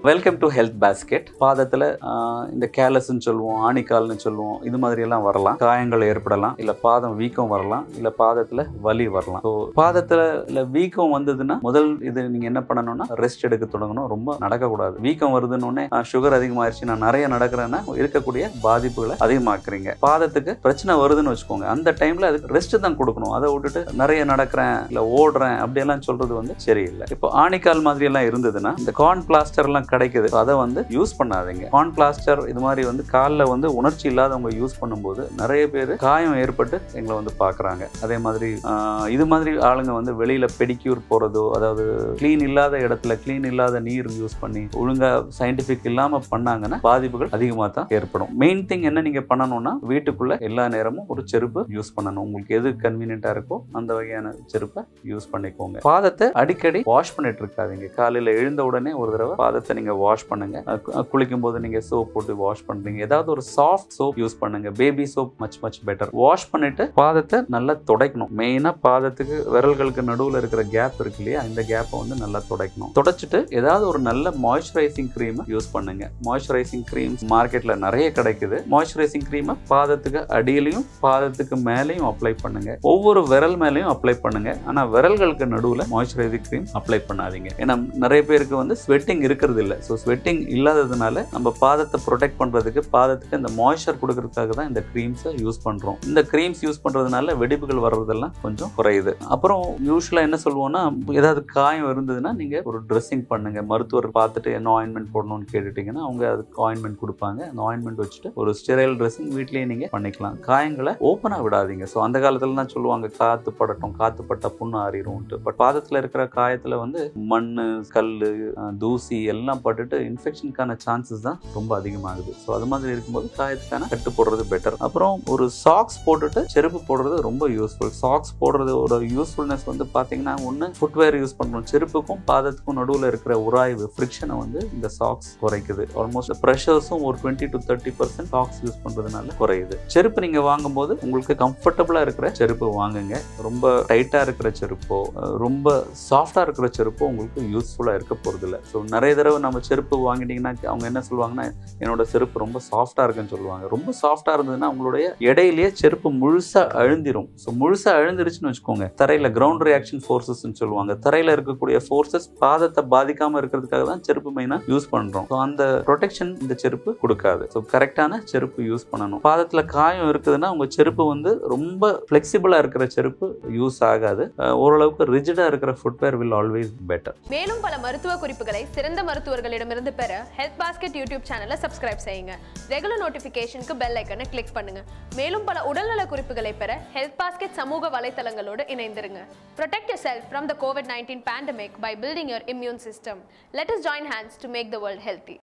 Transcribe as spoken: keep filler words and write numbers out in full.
Welcome to health basket. பாதத்தில் இந்த கேலஸ்ன்னு சொல்லுவோம், ஆணிக்கால்னு சொல்லுவோம், இது மாதிரி எல்லாம் வரலாம். காயங்கள் ஏற்படலாம், இல்லை பாதம் வீக்கம் வரலாம், இல்லை பாதத்தில் வலி வரலாம். ஸோ பாதத்தில் இல்லை வீக்கம் வந்ததுன்னா முதல் இது நீங்கள் என்ன பண்ணணும்னா ரெஸ்ட் எடுக்க தொடங்கணும். ரொம்ப நடக்கக்கூடாது. வீக்கம் வருதுன்னு சுகர் அதிகமாகிடுச்சு, நான் நிறைய நடக்கிறேன்னா இருக்கக்கூடிய பாதிப்புகளை அதிகமாக்குறீங்க. பாதத்துக்கு பிரச்சனை வருதுன்னு வச்சுக்கோங்க, அந்த டைம்ல அதுக்கு ரெஸ்ட் தான் கொடுக்கணும். அதை விட்டுட்டு நிறைய நடக்கிறேன் இல்லை ஓடுறேன் அப்படியெல்லாம் சொல்றது வந்து சரியில்லை. இப்போ ஆணிக்கால் மாதிரி எல்லாம் இருந்ததுன்னா இந்த கார்ன் பிளாஸ்டர் எல்லாம் கிடைக்குது, அதை வந்து யூஸ் பண்ணாதீங்க. கார்ன் பிளாஸ்டர் இது மாதிரி வந்து காலில் வந்து உணர்ச்சி இல்லாதவங்க யூஸ் பண்ணும்போது நிறைய பேர் காயம் ஏற்பட்டு எங்களை வந்து பார்க்குறாங்க. அதே மாதிரி இது மாதிரி ஆளுங்க வந்து வெளியில பெடிக்யூர் போறதோ, அதாவது கிளீன் இல்லாத இடத்துல கிளீன் இல்லாத நீர் யூஸ் பண்ணி ஒழுங்கா சயின்டிபிக் இல்லாம பண்ணாங்கன்னா பாதிப்புகள் அதிகமாக தான் ஏற்படும். மெயின் திங் என்ன நீங்க பண்ணணும்னா வீட்டுக்குள்ள எல்லா நேரமும் ஒரு செருப்பு யூஸ் பண்ணணும். உங்களுக்கு எது கன்வீனியன்ட்டா இருக்கோ அந்த வகையான செருப்பை யூஸ் பண்ணிக்கோங்க. பாதத்தை அடிக்கடி வாஷ் பண்ணிட்டு இருக்காதீங்க. காலையில எழுந்த உடனே ஒரு தடவை பாதத்தை நீங்க வாஷ் பண்ணுங்க. குளிக்கும் போது நீங்க சோப் போட்டு வாஷ் பண்றீங்க, ஏதாவது ஒரு சாஃப்ட் சோப் யூஸ் பண்ணுங்க. Baby soap much much better. Wash பண்ணிட்டு பாதத்தை நல்லா துடைக்கணும். மெயினா பாதத்துக்கு விரல்களுக்கு நடுவில் இருக்கிற கேப் இருக்கு இல்லையா, இந்த கேப்பை வந்து நல்லா துடைக்கணும். துடைச்சிட்டு ஏதாவது ஒரு நல்ல மாய்ஸ்சரைசிங் கிரீம் யூஸ் பண்ணுங்க. மாய்ஸ்சரைசிங் கிரீம்ஸ் மார்க்கெட்ல நிறைய கிடைக்குது. மாய்ஸ்சரைசிங் கிரீமை பாதத்துக்கு அடியிலையும் பாதத்துக்கு மேலையும் அப்ளை பண்ணுங்க. ஒவ்வொரு விரல் மேலையும் அப்ளை பண்ணுங்க. ஆனா விரல்களுக்கு நடுவில் மாய்ஸ்சரைசிங் கிரீம் அப்ளை பண்ணாதீங்க. ஏன்னா நிறைய பேருக்கு வந்து ஸ்வெட்டிங் இருக்கிறது இல்லை. ஸோ ஸ்வெட்டிங் இல்லாததுனால நம்ம பாதத்தை ப்ரொடெக்ட் பண்றதுக்கு, பாதத்துக்கு இந்த மாய்ஸ்சர் கொடுக்கறதுக்காக தான் இந்த கிரீம்ஸை யூஸ் பண்றோம். இந்த கிரீம்ஸ் யூஸ் பண்றதுனால வெடிப்புகள் வர்றதெல்லாம் கொஞ்சம் குறையுது. அப்புறம் யூஸ்வலா என்ன சொல்லுவோம்னா, ஏதாவது காயம் இருந்ததுன்னா நீங்க ஒரு ட்ரெஸ்ஸிங் பண்ணுங்க. மருத்துவர் பார்த்துட்டு என்ன ஆயின்மெண்ட் போடணும்னு கேட்டுட்டீங்கன்னா அவங்க அதுக்கு ஆயின்மெண்ட் கொடுப்பாங்க. அந்த ஆயின்மெண்ட் வச்சுட்டு ஒரு ஸ்டெரைல் ட்ரெஸ்ஸிங் வீட்லயே நீங்க பண்ணிக்கலாம். காயங்களை ஓப்பனா விடாதீங்க. ஸோ அந்த காலத்துல தான் சொல்லுவாங்க காத்து படட்டும், காத்து பட்ட புண்ணு ஆறிடும்ட்டு. பட் பாதத்துல இருக்கிற காயத்துல வந்து மண்ணு, கல்லு, தூசி எல்லாம் பட்டுட்டு இன்ஃபெக்ஷனுக்கான சான்சஸ் தான் ரொம்ப அதிகமாகுது. ஸோ அது மாதிரி இருக்கும்போது காயத்துக்கான கட்டு போடுறது பெட்டர். அப்புறம் ஒரு சாக்ஸ் போட்டுட்டு செருப்பு போடுறது ரொம்ப யூஸ்ஃபுல். சாக்ஸ் போடுறது ஒரு யூஸ்ஃபுல்னஸ் வந்து பார்த்தீங்கன்னா, ஒன்று ஃபுட்வேர் யூஸ் பண்ணுறோம். செருப்புக்கும் பாதத்துக்கும் நடுவில் இருக்கிற உராய்வு ஃப்ரிக்ஷனை வந்து இந்த சாக்ஸ் குறைக்குது. ஆல்மோஸ்ட் ப்ரெஷர்ஸும் ஒரு twenty to thirty percent socks use பண்ணுறதுனால குறையுது. செருப்பு நீங்கள் வாங்கும்போது உங்களுக்கு கம்ஃபர்டபுளாக இருக்கிற செருப்பு வாங்குங்க. ரொம்ப டைட்டாக இருக்கிற செருப்போ ரொம்ப சாஃப்டாக இருக்கிற செருப்போ உங்களுக்கு யூஸ்ஃபுல்லாக இருக்க போகிறது இல்லை. ஸோ நிறைய தடவை நம்ம செருப்பு வாங்கிட்டீங்கன்னா அவங்க என்ன சொல்லுவாங்கன்னா, என்னோட செருப்பு ரொம்ப சாஃப்டாக இருக்குன்னு சொல்லுவாங்க. ரொம்ப சாஃப்டாக இருந்ததுன்னா உங்களுடைய இடையிலேயே செருப்பு முழுசாக அழுந்திரும். ஸோ முழுசாக அழுந்திருச்சுன்னு வச்சுக்கோங்க, தரையில் கிரவுண்ட் ரியாக்ஷன் ஃபோர்ஸஸ்ன்னு சொல்லுவாங்க. தரையில் இருக்கக்கூடிய ஃபோர்ஸஸ் பாதத்தை பாதிக்காமல் இருக்கிறதுக்காக தான் செருப்பு மெயினாக யூஸ் பண்ணுறோம். ஸோ அந்த ப்ரொடெக்ஷன் இந்த செருப்பு கொடுக்காது. ஸோ கரெக்டான செருப்பு யூஸ் பண்ணணும். பாதத்தில் காயம் இருக்குதுன்னா உங்கள் செருப்பு வந்து ரொம்ப ஃப்ளெக்சிபிளாக இருக்கிற செருப்பு யூஸ் ஆகாது. ஓரளவுக்கு ரிஜிடாக இருக்கிற ஃபுட்வேர் வில் ஆல்வேஸ் பெட்டர். மேலும் பல மருத்துவ குறிப்புகளை சிறந்த மருத்துவர்களிடமிருந்து பெற ஹெல்த் பாஸ்கெட் யூடியூப் சேனலை சப்ஸ்கிரைப் செய்யுங்க. ரெகுலர் நோட்டிஃபிகேஷனுக்கு பெல் ஐக்கனை கிளிக் பண்ணுங்க. மேலும் பல உடல்நல குறிப்புகளை பெற ஹெல்த் பாஸ்கெட் சமூக வலைத்தளங்களோடு இணைந்திருங்க. Protect yourself from the COVID nineteen pandemic by building your immune system. Let us join hands to make the world healthy.